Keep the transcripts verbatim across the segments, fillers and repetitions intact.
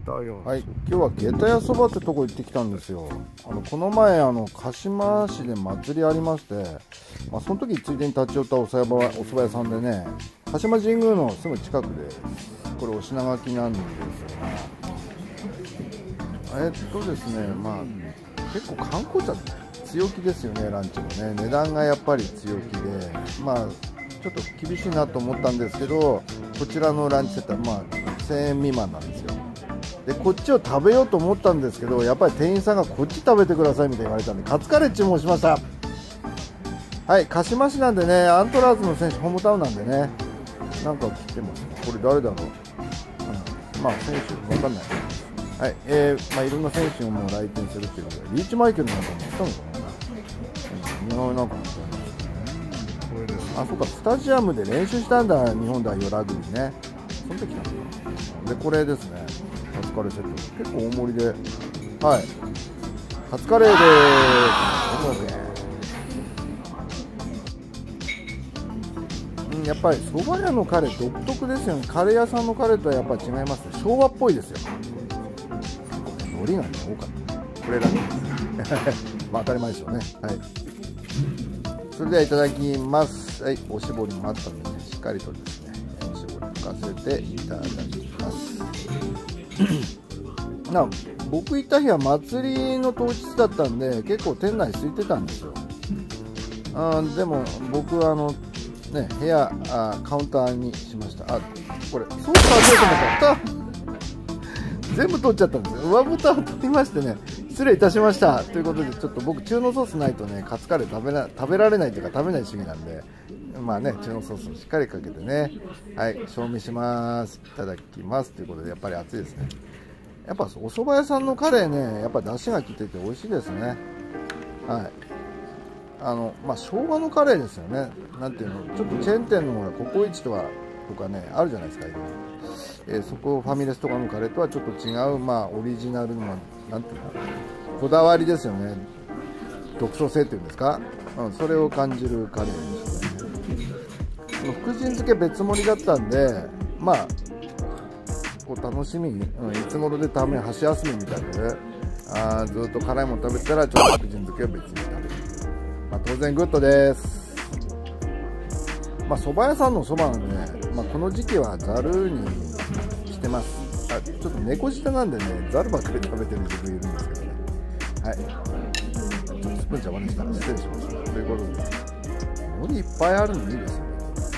屋。 はい、今日は下駄屋そばってとこ行ってきたんですよ。あのこの前あの鹿島市で祭りありまして、まあ、その時ついでに立ち寄ったおそばお蕎麦屋さんでね、鹿島神宮のすぐ近くで、これお品書きなんですよね。えっとですね、まあ結構観光茶強気ですよね、ランチもね。値段がやっぱり強気で、まあちょっと厳しいなと思ったんですけど、こちらのランチセットはまあせんえん未満なんですよ。でこっちを食べようと思ったんですけど、やっぱり店員さんがこっち食べてくださいみたいに言われたんで、カツカレー注文しました。はい、鹿島市なんでね、アントラーズの選手ホームタウンなんでね、なんか来てますね。これ誰だろう、うん、まあ選手わかんない。はい、えー、まあいろんな選手も来店するっていうことで、リーチマイケルなんかも来たのかな、うん、なんかも来たんですよね。これです。あ、そうか、スタジアムで練習したんだ、日本代表ラグビーね。その時来たのかな。でこれですね、カツカレーセット、結構大盛りで、はい、カツカレーでごひゃくえん。うん、やっぱり蕎麦屋のカレー独特ですよね。カレー屋さんのカレーとはやっぱり違いますね。昭和っぽいですよ。海苔がね多かった。これだけですまあ当たり前でしょうね。はい、それではいただきます。はい、おしぼりもあったので、ね、しっかりとですね、おしぼり拭かせていただきますな僕行った日は祭りの当日だったんで、結構店内空いてたんですよ。あでも僕はあのね、部屋あカウンターにしました。あ、これソース食べようと思ったら全部取っちゃったんですよ。上蓋を取りましてね、失礼いたしましたということで、ちょっと僕中濃ソースないとね、カツカレー食べな食べられないというか、食べない主義なんで、まあね、中濃ソースをしっかりかけてね、はい、賞味します。いただきますということで、やっぱり熱いですね。やっぱお蕎麦屋さんのカレーね、やっぱ出汁が効いてて美味しいですね。はい、あのまあ昭和のカレーですよね。なんていうの、ちょっとチェーン店のほらココイチとかとかねあるじゃないですか、いろいろ。えー、そこファミレスとかのカレーとはちょっと違う、まあオリジナルのなんていうの、こだわりですよね。独創性っていうんですか、うん、それを感じるカレーですね。その福神漬け別盛りだったんで、まあこう楽しみに、うん、いつ頃でため箸休みみたいで、ね、あずっと辛いもの食べたらちょっと福神漬けを別に食べる、まあ、当然グッドです。まあ蕎麦屋さんのそばなんでね、まあ、この時期はざるにしてます。あちょっと猫舌なんでね、ざるばっかり食べてる自分いるんですけどね。はい、ちょっとスプーン邪魔でしたら失礼しました。ということで、海苔いっぱいあるのいいですよね。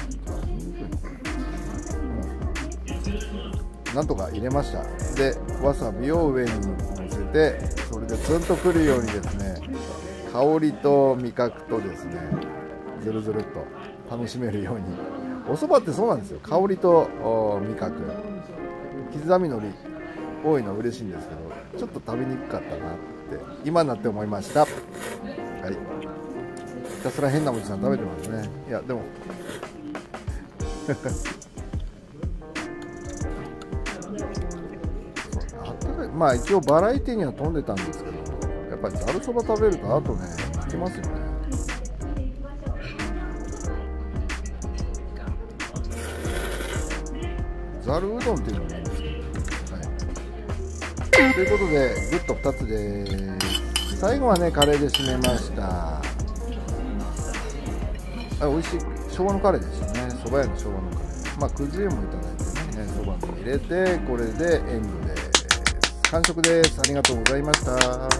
なんとか入れました。でわさびを上に乗せて、それでツンとくるようにですね、香りと味覚とですね、ずるずるっと楽しめるように。お蕎麦ってそうなんですよ。香りと味覚、刻みのり多いのは嬉しいんですけど、ちょっと食べにくかったなって今になって思いました。はい、ひたすら変なおじさん食べてますね。いやでもまあ一応バラエティには飛んでたんですけど、やっぱりざるそば食べるとあとねつきますよね。ざるうどんっていうのもいいんですけど、はい、ということでグッとふたつです。最後はねカレーで締めました。あ、美味しい昭和のカレーでしたね。蕎麦屋の昭和のカレー、まあくず湯もいただいてね、蕎麦も入れて、これでエンドです。完食です。ありがとうございました。